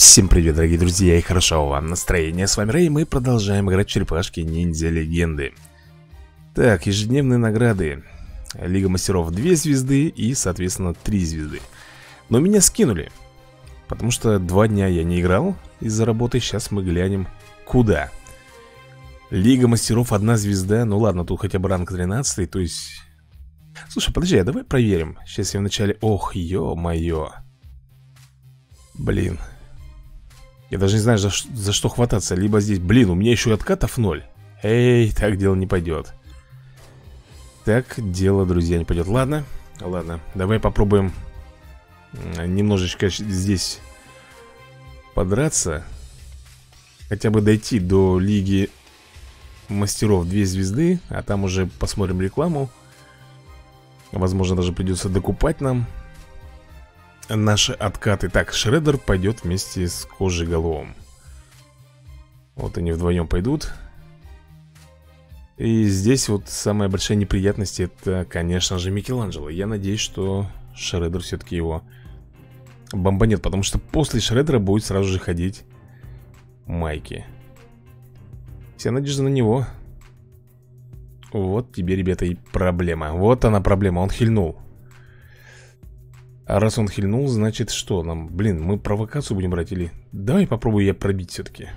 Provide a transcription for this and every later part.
Всем привет, дорогие друзья, и хорошо вам настроение. С вами Рэй, и мы продолжаем играть в черепашки ниндзя легенды. Так, ежедневные награды. Лига мастеров 2 звезды и, соответственно, 3 звезды. Но меня скинули, потому что 2 дня я не играл из-за работы. Сейчас мы глянем, куда. Лига мастеров 1 звезда. Ну ладно, тут хотя бы ранг 13, то есть... Слушай, подожди, а давай проверим. Сейчас я вначале... Ох, ё-моё. Блин. Я даже не знаю, за что хвататься. Либо здесь, блин, у меня еще и откатов 0. Эй, так дело не пойдет. Так дело, друзья, не пойдет. Ладно, давай попробуем немножечко здесь подраться. Хотя бы дойти до Лиги мастеров 2 звезды. А там уже посмотрим рекламу. Возможно, даже придется докупать нам наши откаты. Так, Шреддер пойдет вместе с Кожеголовым. Вот они вдвоем пойдут. И здесь вот самая большая неприятность — это, конечно же, Микеланджело. Я надеюсь, что Шреддер все-таки его бомбанет, потому что после Шреддера будет сразу же ходить Майки. Вся надежда на него. Вот тебе, ребята, и проблема. Вот она проблема, он хильнул. А раз он хильнул, значит что нам? Блин, мы провокацию будем брать или... Давай попробую я пробить все-таки.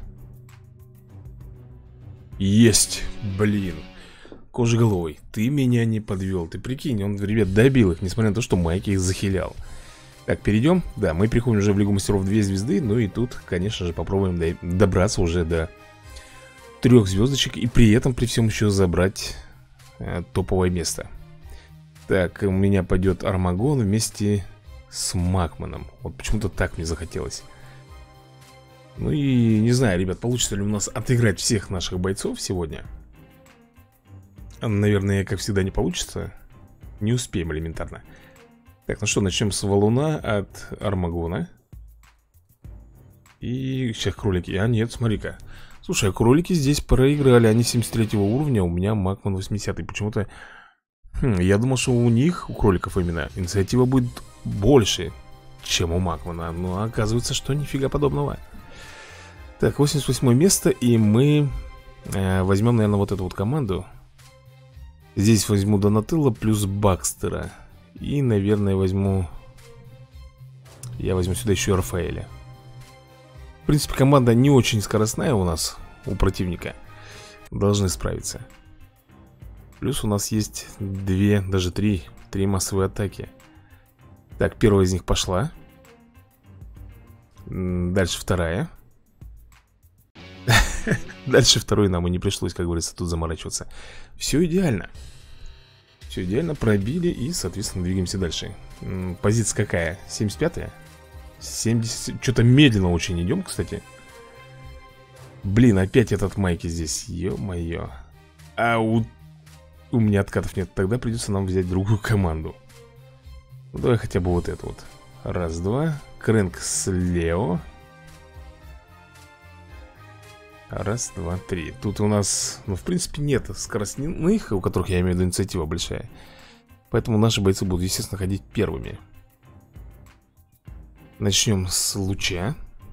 Есть, блин. Кожеголовый, ты меня не подвел. Ты прикинь, он, ребят, добил их, несмотря на то, что Майки их захилял. Так, перейдем. Да, мы приходим уже в Лигу мастеров 2 звезды. Ну и тут, конечно же, попробуем добраться уже до 3 звездочек. И при этом, при всем еще забрать топовое место. Так, у меня пойдет Армагон вместе с Макманом. Вот почему-то так мне захотелось. Ну и не знаю, ребят, получится ли у нас отыграть всех наших бойцов сегодня. Наверное, как всегда, не получится. Не успеем элементарно. Так, ну что, начнем с валуна от Армагона. И сейчас кролики. А нет, смотри-ка. Слушай, а кролики здесь проиграли. Они 73 уровня, у меня Макман 80. Почему-то... я думал, что у них, у кроликов именно, инициатива будет больше, чем у Макмана. Но оказывается, что нифига подобного. Так, 88 место. И мы возьмем, наверное, вот эту вот команду. Здесь возьму Донателло плюс Бакстера. И, наверное, я возьму сюда еще Рафаэля. В принципе, команда не очень скоростная у нас, у противника. Должны справиться. Плюс у нас есть 2, даже 3 массовые атаки. Так, первая из них пошла. Дальше вторая. Дальше второй нам и не пришлось, как говорится, тут заморачиваться. Все идеально. Все идеально, пробили и, соответственно, двигаемся дальше. Позиция какая? 75-я? 70... Что-то медленно очень идем, кстати. Блин, опять этот Майки здесь. Ё-моё. А у меня откатов нет. Тогда придется нам взять другую команду. Ну, давай хотя бы вот эту вот. Раз, два. Крэнк с Лео. Раз, два, три. Тут у нас, ну, в принципе, нет скоростных, у которых, я имею в виду, инициатива большая. Поэтому наши бойцы будут, естественно, ходить первыми. Начнем с луча.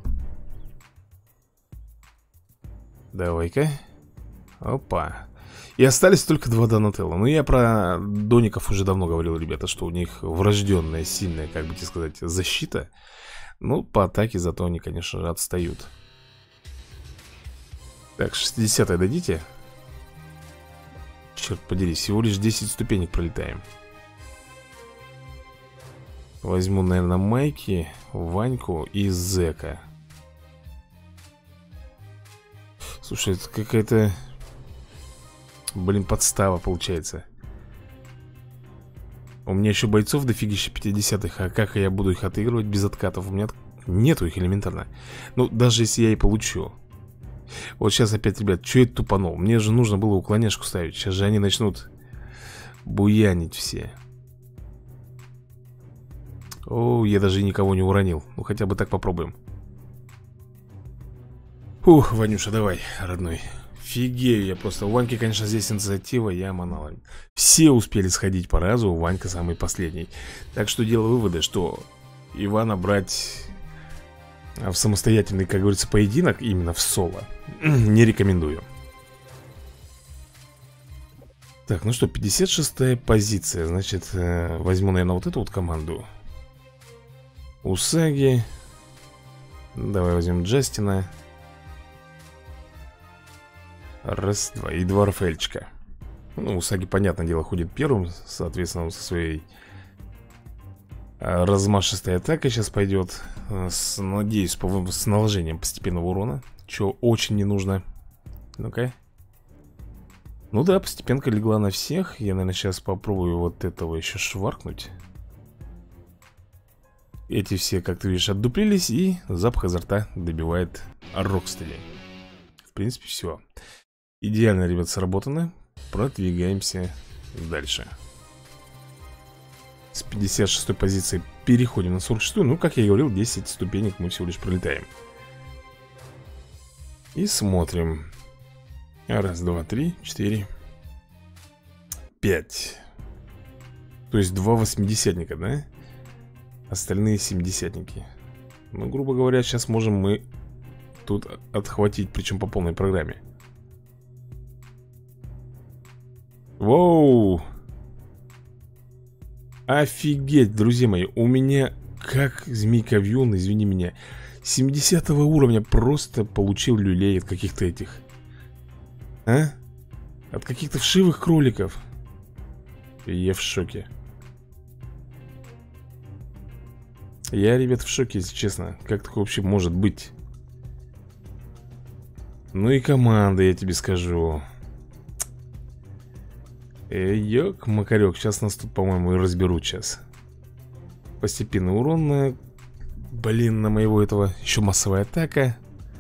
Давай-ка. Опа. И остались только 2 Донателло. Ну, я про доников уже давно говорил, ребята, что у них врожденная, сильная, как бы тебе сказать, защита. Ну, по атаке зато они, конечно же, отстают. Так, 60-е дадите? Черт подери, всего лишь 10 ступенек пролетаем. Возьму, наверное, Майки, Ваньку и Зека. Слушай, это какая-то... Блин, подстава получается. У меня еще бойцов дофигища 50-х. А как я буду их отыгрывать без откатов? У меня нету их элементарно. Ну, даже если я и получу. Вот сейчас опять, ребят, что я тупанул? Мне же нужно было уклоняшку ставить. Сейчас же они начнут буянить все. О, я даже никого не уронил. Ну, хотя бы так попробуем. Ух, Ванюша, давай, родной. Фигею я просто. У Ваньки, конечно, здесь инициатива, я манал. Все успели сходить по разу, Ванька самый последний. Так что делаю выводы, что Ивана брать в самостоятельный, как говорится, поединок, именно в соло, не рекомендую. Так, ну что, 56-я позиция. Значит, возьму, наверное, вот эту вот команду. Усаги. Давай возьмем Джастина. Раз, два. И два Рафаэльчика. Ну, Усаги, понятное дело, ходит первым. Соответственно, со своей размашистой атакой сейчас пойдет. Надеюсь, с наложением постепенного урона. Чего очень не нужно. Ну-ка. Ну да, постепенка легла на всех. Я, наверное, сейчас попробую вот этого еще шваркнуть. Эти все, как ты видишь, отдуплились. И запах изо рта добивает Рокстеди. В принципе, все. Идеально, ребят, сработано. Продвигаемся дальше. С 56-й позиции переходим на 46-ю. Ну, как я и говорил, 10 ступенек мы всего лишь пролетаем. И смотрим. Раз, два, три, 4, 5. То есть 2 восьмидесятника, да? Остальные 70-ники. Ну, грубо говоря, сейчас можем мы тут отхватить, причем по полной программе. Воу! Офигеть, друзья мои. У меня, как Змейка Вьюн, извини меня, 70 уровня просто получил люлей от каких-то этих. А? От каких-то вшивых кроликов. Я в шоке. Я, ребят, в шоке, если честно. Как такое вообще может быть? Ну и команда, я тебе скажу. Ёк-макарёк. Сейчас нас тут, по-моему, и разберут сейчас. Постепенный урон на... Блин, на моего этого. Еще массовая атака.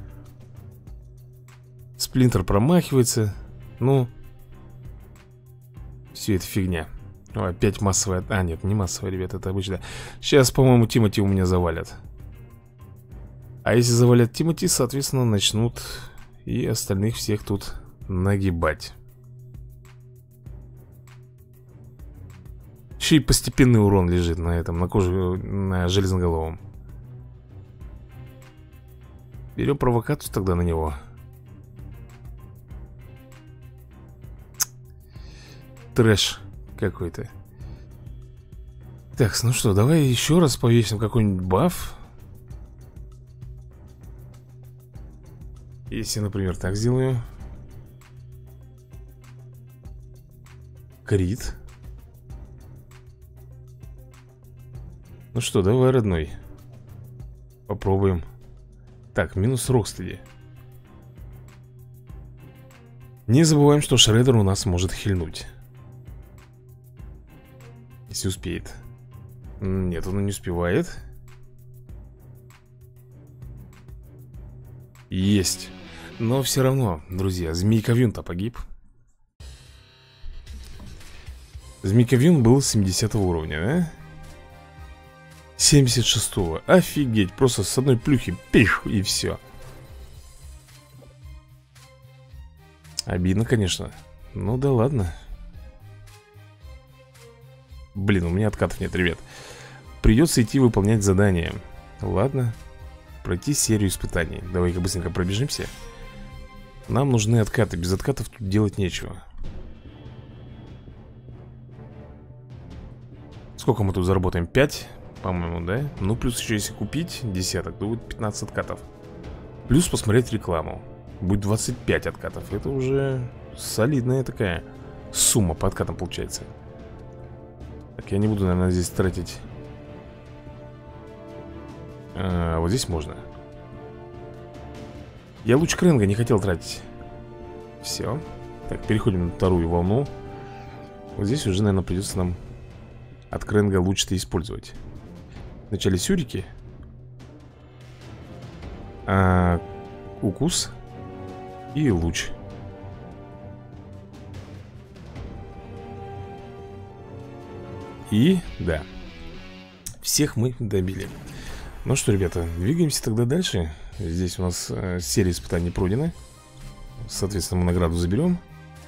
Сплинтер промахивается. Ну. Все это фигня. О, опять массовая... А, нет, не массовая, ребят, это обычно. Сейчас, по-моему, Тимати у меня завалят. А если завалят Тимати, соответственно, начнут и остальных всех тут нагибать. Еще и постепенный урон лежит на этом, на коже, на железноголовом. Берем провокацию тогда на него. Трэш какой-то. Так, ну что, давай еще раз повесим какой-нибудь баф. Если, например, так сделаю. Крит. Ну что, давай, родной. Попробуем. Так, минус Рокстеди. Не забываем, что Шреддер у нас может хильнуть. Если успеет. Нет, он не успевает. Есть. Но все равно, друзья, Змейка Вьюн-то погиб. Змейка Вьюн был 70 уровня, да? 76-го. Офигеть, просто с одной плюхи пих, и все. Обидно, конечно. Ну да ладно. Блин, у меня откатов нет, ребят. Придется идти выполнять задание. Ладно. Пройти серию испытаний. Давай-ка быстренько пробежимся. Нам нужны откаты. Без откатов тут делать нечего. Сколько мы тут заработаем? 5, по-моему, да? Ну, плюс еще если купить десяток, то будет 15 откатов. Плюс посмотреть рекламу. Будет 25 откатов. Это уже солидная такая сумма по откатам получается. Так, я не буду, наверное, здесь тратить. Вот здесь можно. Я луч Кренга не хотел тратить. Все. Так, переходим на вторую волну. Вот здесь уже, наверное, придется нам от Кренга луч-то использовать. Вначале сюрики. Укус. И луч. И, да, всех мы добили. Ну что, ребята, двигаемся тогда дальше. Здесь у нас серия испытаний пройдена. Соответственно, мы награду заберем.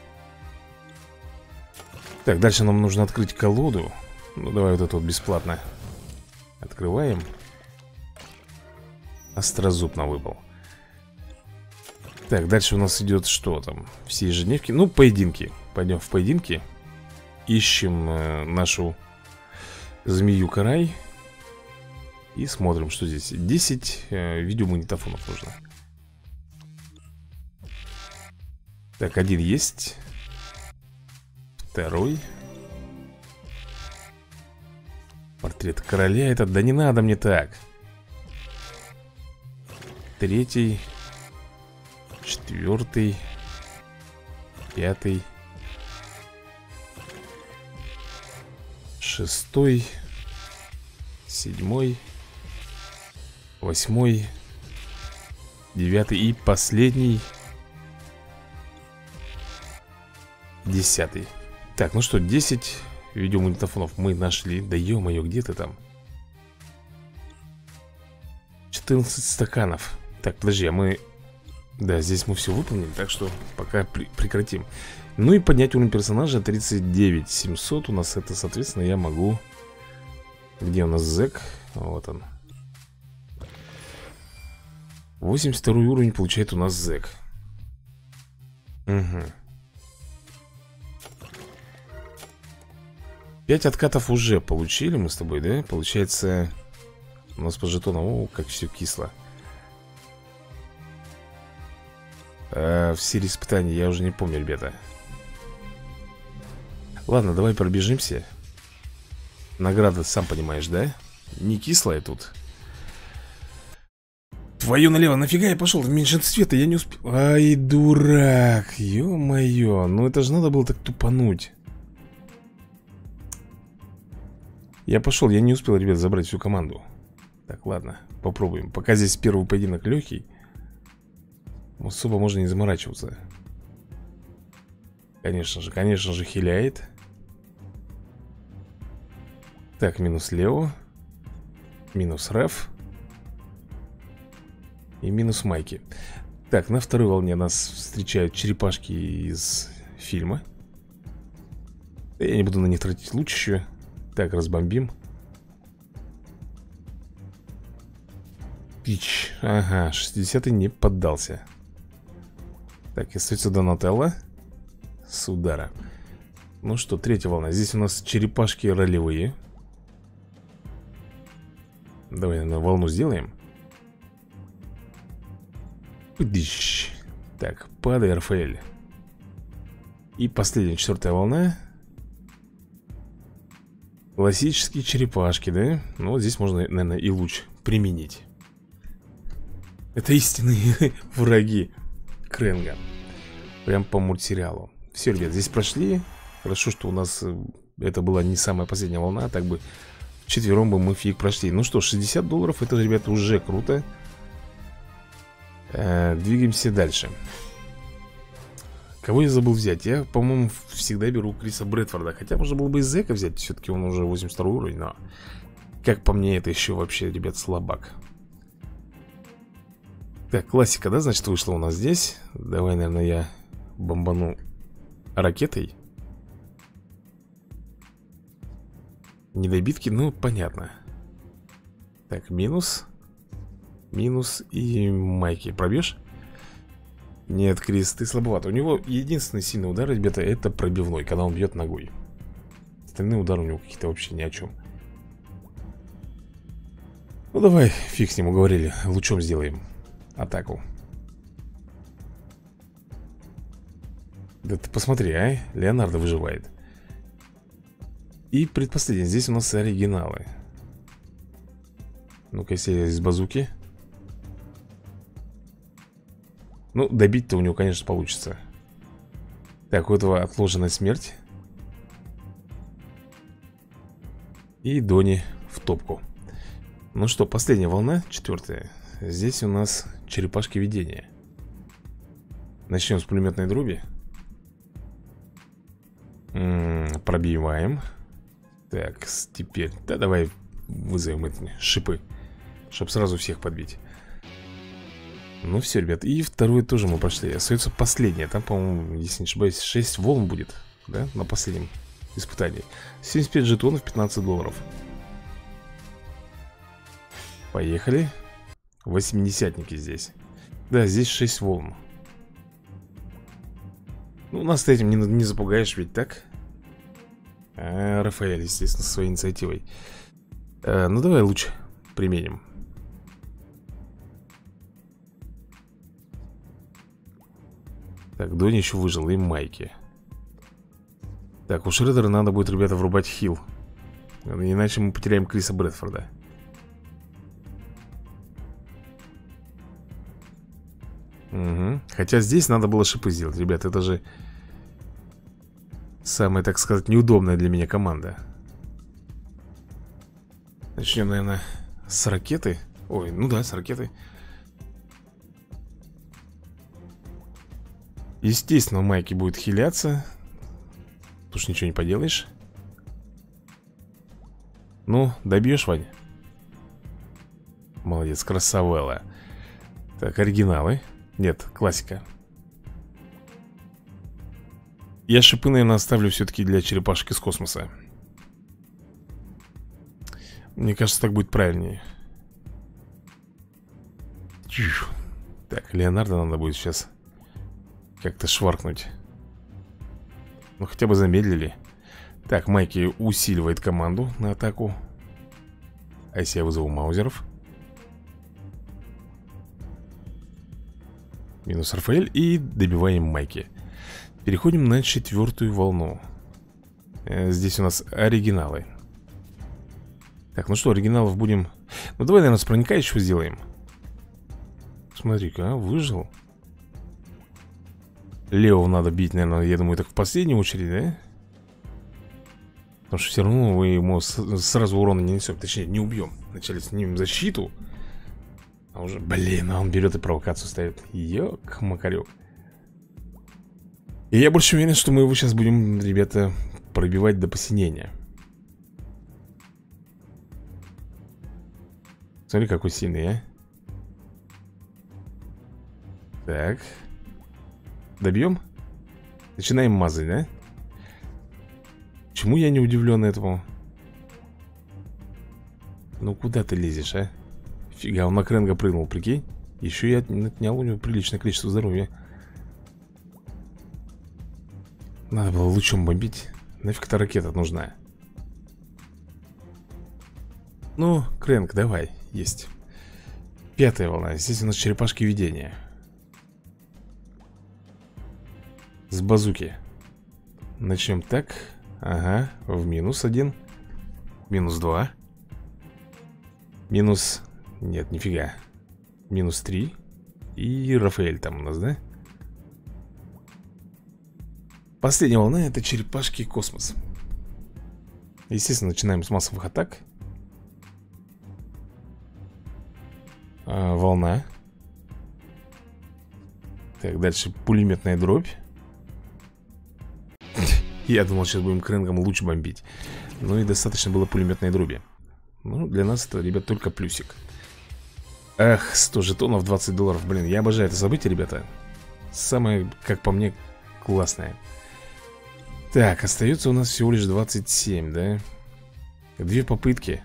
Так, дальше нам нужно открыть колоду. Ну, давай вот это вот бесплатно. Открываем. Острозуб нам выпал. Так, дальше у нас идет что там? Все ежедневки. Ну, поединки. Пойдем в поединки. Ищем нашу змею Карай. И смотрим, что здесь. 10 видеомагнитофонов нужно. Так, один есть. Второй. Портрет короля этот. Да не надо мне так. Третий. Четвертый. Пятый. Шестой. Седьмой. Восьмой. Девятый. И последний. 10. Так, ну что, 10 видеомагнитофонов мы нашли. Да ё-моё, где ты там? 14 стаканов. Так, подожди, а мы... Да, здесь мы все выполнили, так что пока прекратим. Ну и поднять уровень персонажа 39 700. У нас это, соответственно, я могу... Где у нас зэк? Вот он. 82 уровень получает у нас зэк. Угу. 5 откатов уже получили мы с тобой, да? Получается, у нас по жетонам, о, как все кисло. В серии испытаний я уже не помню, ребята. Ладно, давай пробежимся. Награда, сам понимаешь, да? Не кислая тут. Твою налево, нафига я пошел? В меньшинстве-то я не успел. Ай, дурак, ё-моё. Ну это же надо было так тупануть. Я пошел, я не успел, ребят, забрать всю команду. Так, ладно, попробуем. Пока здесь первый поединок легкий, особо можно не заморачиваться. Конечно же, хиляет. Так, минус Лео. Минус Рэф. И минус Майки. Так, на второй волне нас встречают черепашки из фильма. Я не буду на них тратить луч еще. Так, разбомбим. Пич. Ага, 60-й не поддался. Так, и остается Донателло с удара. Ну что, третья волна. Здесь у нас черепашки ролевые. Давай на волну сделаем. Пыдыщ. Так, падай, Рафаэль. И последняя, четвертая волна. Классические черепашки, да? Ну вот здесь можно, наверное, и луч применить. Это истинные враги Крэнга. Прям по мультсериалу. Все, ребят, здесь прошли. Хорошо, что у нас это была не самая последняя волна. А так бы вчетвером бы мы фиг прошли. Ну что, $60, это, ребята, уже круто. Двигаемся дальше. Кого я забыл взять? Я, по-моему, всегда беру Криса Брэдфорда. Хотя можно было бы и Зека взять. Все-таки он уже 82 уровень. Но, как по мне, это еще вообще, ребят, слабак. Так, классика, да, значит, вышла у нас здесь. Давай, наверное, я бомбану ракетой. Недобитки, ну, понятно. Так, минус. Минус и Майки. Пробьешь? Нет, Крис, ты слабоват. У него единственный сильный удар, ребята, это пробивной, когда он бьет ногой. Остальные удары у него какие-то вообще ни о чем. Ну давай, фиг с ним, уговорили. Лучом сделаем атаку. Да ты посмотри, а? Леонардо выживает. И предпоследний. Здесь у нас оригиналы. Ну-ка, если из базуки. Ну, добить-то у него, конечно, получится. Так, у этого отложенная смерть. И Дони в топку. Ну что, последняя волна, четвертая. Здесь у нас черепашки видения. Начнем с пулеметной дроби. Пробиваем. Так, теперь, да, давай вызовем эти шипы, чтобы сразу всех подбить. Ну все, ребят, и второе тоже мы прошли. Остается последнее. Там, по-моему, если не ошибаюсь, 6 волн будет, да, на последнем испытании. 75 жетонов, $15. Поехали. Восьмидесятники здесь. Да, здесь 6 волн. Ну, нас-то этим не запугаешь, ведь так? Рафаэль, естественно, со своей инициативой. Ну, давай лучше применим. Так, Донни еще выжил, и Майки. Так, у Шреддера надо будет, ребята, врубать хил. Иначе мы потеряем Криса Брэдфорда. Угу. Хотя здесь надо было шипы сделать, ребят. Это же самая, так сказать, неудобная для меня команда. Начнем, наверное, с ракеты. Ой, ну да, с ракеты. Естественно, Майки будет хиляться. Тут ж ничего не поделаешь. Ну, добьешь, Вань? Молодец, красавелла. Так, оригиналы. Нет, классика. Я шипы, наверное, оставлю все-таки для черепашек из космоса. Мне кажется, так будет правильнее. Так, Леонардо надо будет сейчас как-то шваркнуть. Ну, хотя бы замедлили. Так, Майки усиливает команду на атаку. А если я вызову маузеров? Минус Рафаэль и добиваем Майки. Переходим на 4-ю волну. Здесь у нас оригиналы. Так, ну что, оригиналов будем... Ну давай, наверное, с проникающего сделаем. Смотри-ка, выжил. Лео надо бить, наверное, я думаю, так в последнюю очередь, да? Потому что все равно мы ему сразу урона не несем. Точнее, не убьем. Вначале снимем защиту. А уже, блин, а он берет и провокацию ставит. Ёк-макарёк. И я больше уверен, что мы его сейчас будем, ребята, пробивать до посинения. Смотри, какой сильный, а. Так. Добьем? Начинаем мазать, да? Почему я не удивлен этому? Ну куда ты лезешь, а? Фига, он на Крэнга прыгнул, прикинь. Еще я отнял у него приличное количество здоровья. Надо было лучом бомбить. Нафиг эта ракета нужна? Ну, Крэнг, давай, есть. 5-я волна, здесь у нас черепашки видения. С базуки. Начнем так. Ага, в минус 1. Минус 2. Минус... Нет, нифига. Минус 3. И Рафаэль там у нас, да? Последняя волна — это черепашки космос. Естественно, начинаем с массовых атак. Волна. Так, дальше пулеметная дробь. Я думал, сейчас будем Крэнгом луч бомбить. Ну и достаточно было пулеметной дроби. Ну, для нас это, ребят, только плюсик. Ах, 100 жетонов, 20 долларов. Блин, я обожаю это событие, ребята. Самое, как по мне, классное. Так, остается у нас всего лишь 27, да? 2 попытки.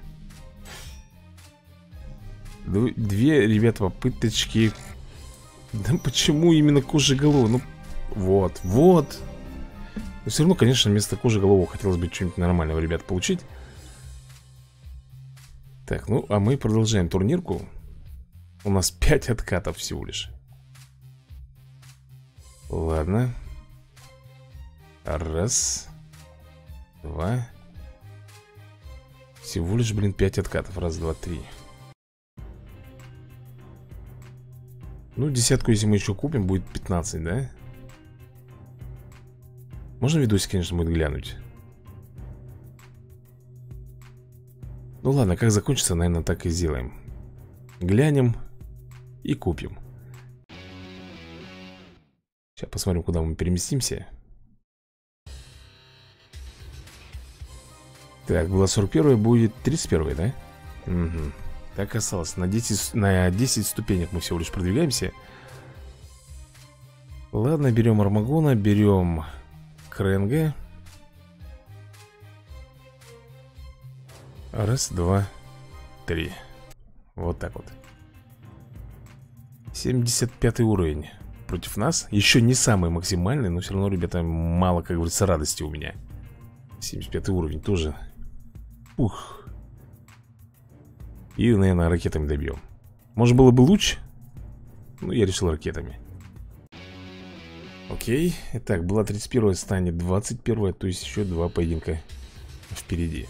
2, ребята, попыточки. Да почему именно кожеголовый? Ну, вот, вот. Но все равно, конечно, вместо кожеголового хотелось бы что-нибудь нормального, ребят, получить. Так, ну, а мы продолжаем турнирку. У нас 5 откатов всего лишь. Ладно. Раз. 2. Всего лишь, блин, 5 откатов. Раз, два, три. Ну, десятку, если мы еще купим, будет 15, да? Можно видосик, конечно, будет глянуть. Ну ладно, как закончится, наверное, так и сделаем. Глянем и купим. Сейчас посмотрим, куда мы переместимся. Так, было 41, будет 31, да? Угу. Так осталось. На 10 ступенек мы всего лишь продвигаемся. Ладно, берем Армагона, берем Крэнга. Раз, два, три. Вот так вот. 75 уровень против нас. Еще не самый максимальный, но все равно, ребята, мало, как говорится, радости у меня. 75 уровень тоже. Ух. И, наверное, ракетами добьем. Может, было бы луч? Ну, я решил ракетами. Окей. Итак, была 31-я, станет 21-я. То есть еще 2 поединка впереди.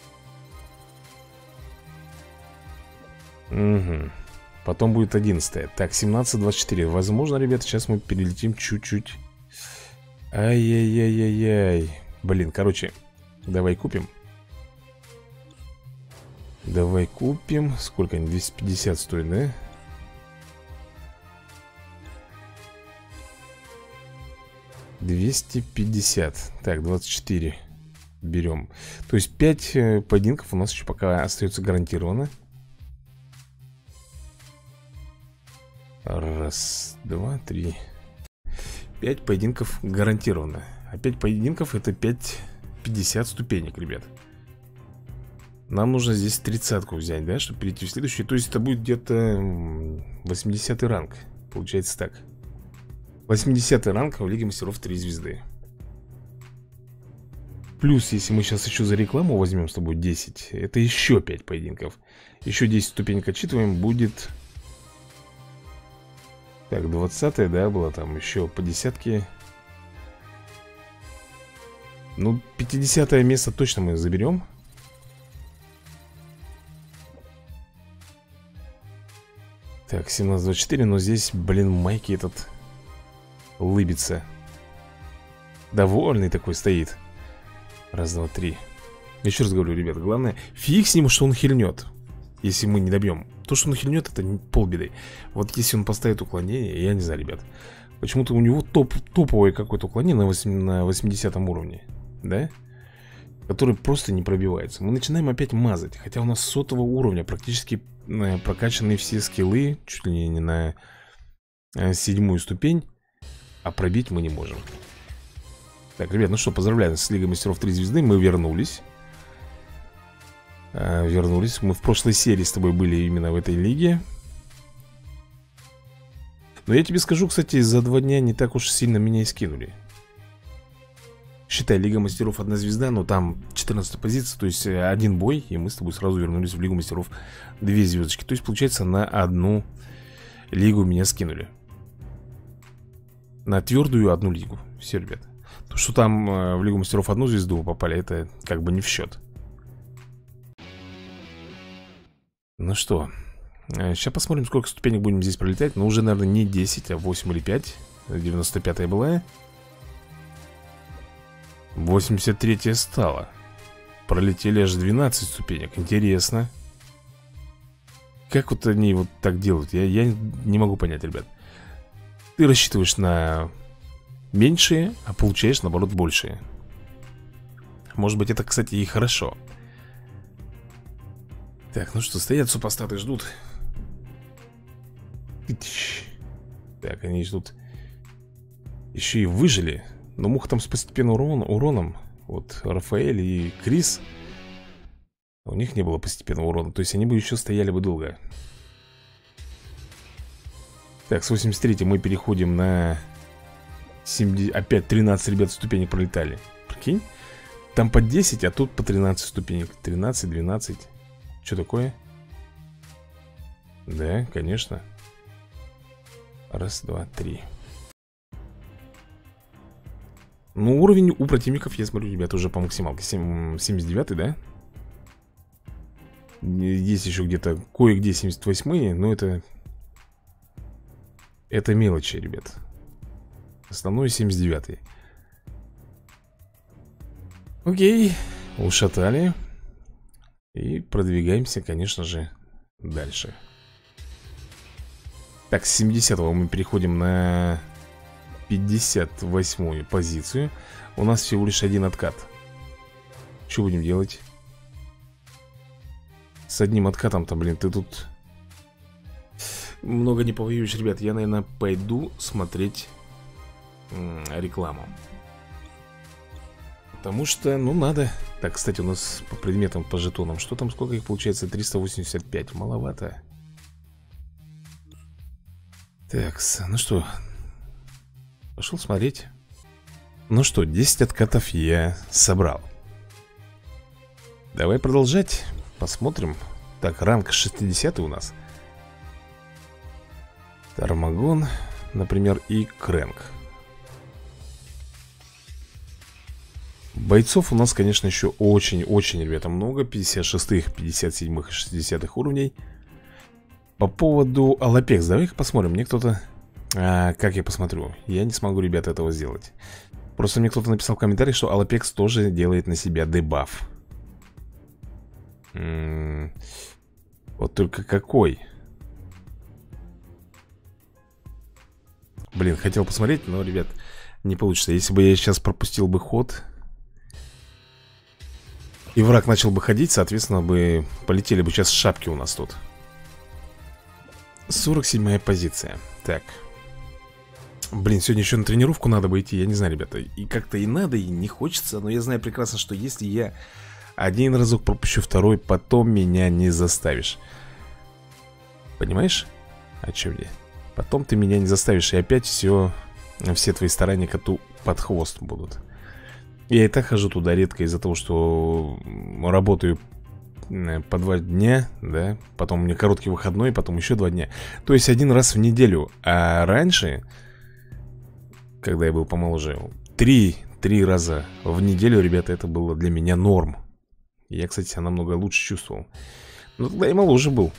Угу. Потом будет 11-я. Так, 17-24. Возможно, ребята, сейчас мы перелетим чуть-чуть. Ай-яй-яй-яй-яй. Блин, короче, давай купим. Давай купим. Сколько они? 250 стоит, да? $250. Так, 24 берем. То есть 5 поединков у нас еще пока остается гарантированно. Раз, два, три. 5 поединков гарантированно. А 5 поединков это 50 ступенек, ребят. Нам нужно здесь 30-ку взять, да, чтобы перейти в следующий. То есть это будет где-то 80-й ранг. Получается так. 80-й ранг в Лиге Мастеров 3 звезды. Плюс, если мы сейчас еще за рекламу возьмем с тобой 10, это еще 5 поединков. Еще 10 ступенек отчитываем, будет... Так, 20-я, да, была там еще по десятке. Ну, 50-е место точно мы заберем. Так, 17-24, но здесь, блин, Майки этот улыбится. Довольный такой стоит. Раз, два, три. Еще раз говорю, ребят, главное, фиг с ним, что он хильнет. Если мы не добьем. То, что он хильнет, это полбеды. Вот если он поставит уклонение, я не знаю, ребят. Почему-то у него топовое какое-то уклонение на 80 уровне. Да? Который просто не пробивается. Мы начинаем опять мазать. Хотя у нас с 100-го уровня практически прокачаны все скиллы. Чуть ли не на 7-ю ступень. А пробить мы не можем. Так, ребят, ну что, поздравляю с Лигой Мастеров 3 звезды. Мы вернулись. Вернулись. Мы в прошлой серии с тобой были именно в этой лиге. Но я тебе скажу, кстати, за 2 дня не так уж сильно меня и скинули. Считай, Лига Мастеров 1 звезда, но там 14 позиция, то есть 1 бой, и мы с тобой сразу вернулись в Лигу Мастеров 2 звездочки. То есть, получается, на 1 лигу меня скинули. На твердую 1 лигу. Все, ребят. То, что там в Лигу Мастеров 1 звезду вы попали, это как бы не в счет. Ну что, сейчас посмотрим, сколько ступенек будем здесь пролетать. Но уже, наверное, не 10, а 8 или 5. 95-я была. 83-я стала. Пролетели аж 12 ступенек. Интересно. Как вот они вот так делают? Я не могу понять, ребят. Ты рассчитываешь на меньшие, а получаешь, наоборот, большие. Может быть, это, кстати, и хорошо. Так, ну что, стоят супостаты, ждут. Так, они ждут. Еще и выжили. Но муха там с постепенным уроном. Вот Рафаэль и Крис. У них не было постепенного урона. То есть они бы еще стояли бы долго. Так, с 83 мы переходим на 70. Опять 13, ребят, ступенек пролетали. Прикинь? Там по 10, а тут по 13 ступенек. 13, 12. Что такое? Да, конечно. Раз, два, три. Ну, уровень у противников, я смотрю, ребята, уже по максималке. 79, да? Есть еще где-то кое-где 78-е, но это мелочи, ребят. Основной 79-й. Окей, ушатали. И продвигаемся, конечно же, дальше. Так, с 70-го мы переходим на 58-ю позицию. У нас всего лишь 1 откат. Что будем делать? С одним откатом-то, блин, ты тут много не повоюешь, ребят. Я, наверное, пойду смотреть рекламу. Потому что, ну, надо. Так, кстати, у нас по предметам, по жетонам. Что там, сколько их получается? 385. Маловато. Так, ну что, пошел смотреть. Ну что, 10 откатов я собрал. Давай продолжать. Посмотрим. Так, ранг 60 у нас. Тармагон, например, и Крэнк. Бойцов у нас, конечно, еще очень-очень, ребята, много. 56-х, 57-х и 60-х уровней. По поводу Алапекс, давай-ка посмотрим. Мне кто-то... как я посмотрю? Я не смогу, ребята, этого сделать. Просто мне кто-то написал в комментарии, что Алапекс тоже делает на себя дебаф. Вот только какой? Блин, хотел посмотреть, но, ребят, не получится. Если бы я сейчас пропустил бы ход и враг начал бы ходить, соответственно, бы полетели бы сейчас шапки у нас тут. 47-я позиция. Так. Блин, сегодня еще на тренировку надо бы идти. Я не знаю, ребята. И как-то и надо, и не хочется. Но я знаю прекрасно, что если я один разок пропущу второй, потом меня не заставишь. Понимаешь? О чем я? Потом ты меня не заставишь. И опять все твои старания коту под хвост будут. Я и так хожу туда редко из-за того, что работаю по 2 дня, да. Потом у меня короткий выходной, потом еще 2 дня. То есть один раз в неделю. А раньше, когда я был помоложе, 3 раза в неделю, ребята, это было для меня норм. Я, кстати, себя намного лучше чувствовал. Но тогда я моложе был.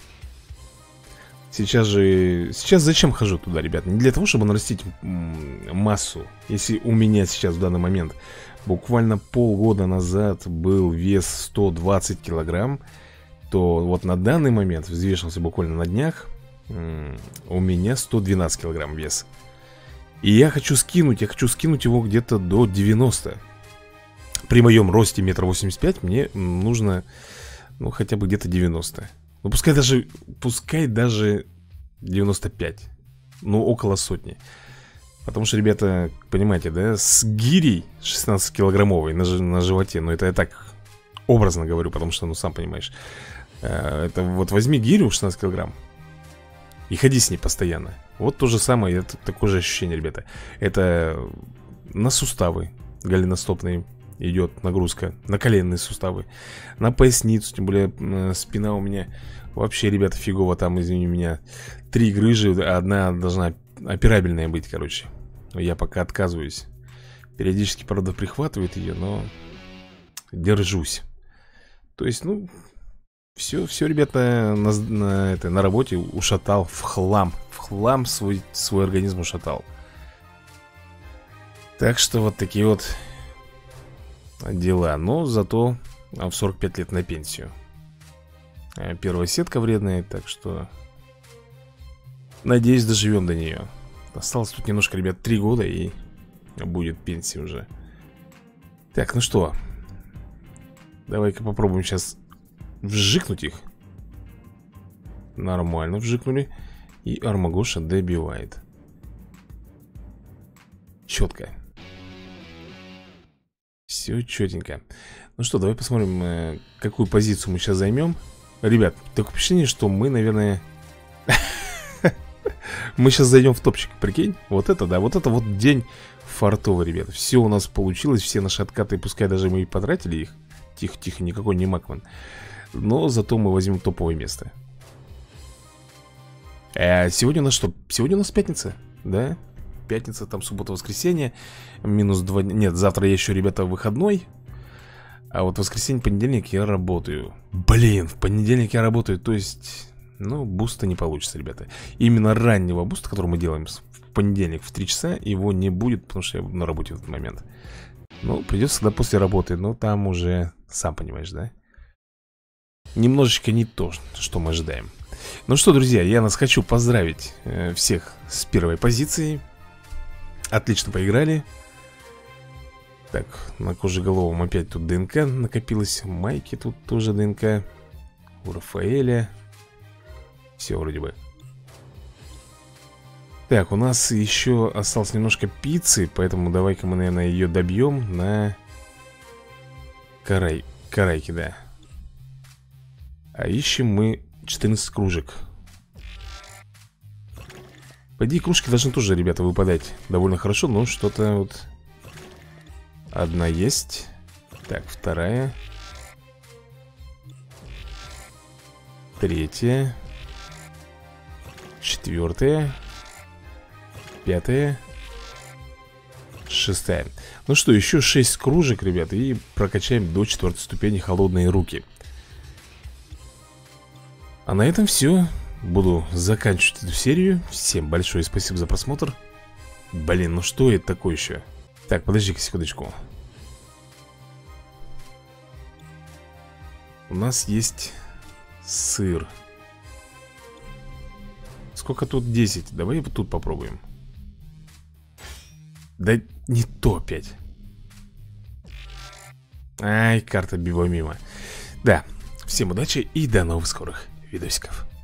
Сейчас зачем хожу туда, ребят? Не для того, чтобы нарастить массу. Если у меня сейчас в данный момент буквально полгода назад был вес 120 килограмм, то вот на данный момент, взвешивался буквально на днях, у меня 112 килограмм вес. И я хочу скинуть его где-то до 90. При моем росте 1,85 м мне нужно, ну, хотя бы где-то 90. Ну, пускай даже 95. Ну, около сотни. Потому что, ребята, понимаете, да, с гирей 16-килограммовой на животе, ну, это я так образно говорю, потому что, ну, сам понимаешь, это вот возьми гирю 16 килограмм и ходи с ней постоянно. Вот то же самое, это такое же ощущение, ребята. Это на суставы голеностопные идет нагрузка, на коленные суставы, на поясницу, тем более спина у меня вообще, ребята, фигово. Там, извини меня, 3 грыжи, одна должна операбельная быть, короче. Но я пока отказываюсь. Периодически, правда, прихватывает ее, но держусь. То есть, ну, все, ребята, на работе ушатал в хлам. В хлам свой организм ушатал. Так что вот такие вот дела. Но зато в 45 лет на пенсию. Первая сетка вредная, так что надеюсь, доживем до нее. Осталось тут немножко, ребят, 3 года и будет пенсия уже. Так, ну что, давай-ка попробуем сейчас вжикнуть их. Нормально вжикнули. И Армагоша добивает. Четко. Все четенько. Ну что, давай посмотрим, какую позицию мы сейчас займем. Ребят, такое впечатление, что мы, наверное... Мы сейчас зайдем в топчик, прикинь? Вот это, да, вот это вот день фартовый, ребят. Все у нас получилось, все наши откаты, пускай даже мы и потратили их. Тихо-тихо, никакой не Макман. Но зато мы возьмем топовое место. Сегодня у нас что? Сегодня у нас пятница, да? Пятница, там суббота-воскресенье. Минус 2 дня. Нет, завтра я еще, ребята, выходной. А вот воскресенье, понедельник я работаю. Блин, в понедельник я работаю. То есть, ну, буста не получится, ребята. Именно раннего буста, который мы делаем в понедельник в 3 часа, его не будет, потому что я на работе в этот момент. Ну, придется тогда после работы. Но там уже, сам понимаешь, да? Немножечко не то, что мы ожидаем. Ну что, друзья, я нас хочу поздравить всех с первой позицией. Отлично поиграли. Так, на кожеголовом опять тут ДНК накопилось. Майки тут тоже ДНК. У Рафаэля. Все вроде бы. Так, у нас еще осталось немножко пиццы. Поэтому давай-ка мы, наверное, ее добьем на карайке, да. А ищем мы 14 кружек. По идее, кружки должны тоже, ребята, выпадать довольно хорошо. Но что-то вот... Одна есть. Так, вторая. Третья. Четвертая. Пятая. Шестая. Ну что, еще 6 кружек, ребята. И прокачаем до 4 ступени холодные руки. А на этом все. Буду заканчивать эту серию. Всем большое спасибо за просмотр. Блин, ну что это такое еще? Так, подожди-ка секундочку. У нас есть сыр. Сколько тут? 10. Давай вот тут попробуем. Да не то опять. Ай, карта мимо. Да, всем удачи и до новых скорых видосиков.